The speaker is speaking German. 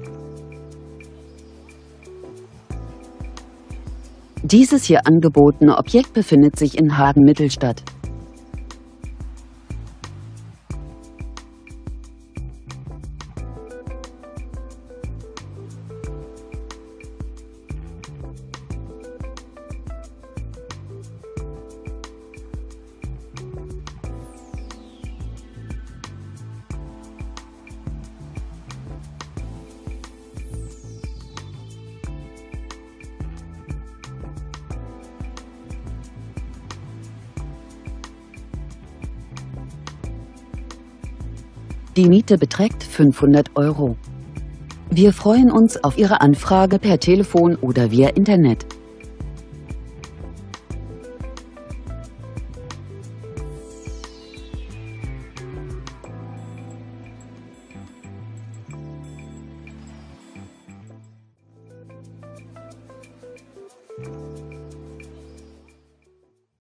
Dieses hier angebotene Objekt befindet sich in Hagen-Mittelstadt. Die Miete beträgt 500 €. Wir freuen uns auf Ihre Anfrage per Telefon oder via Internet.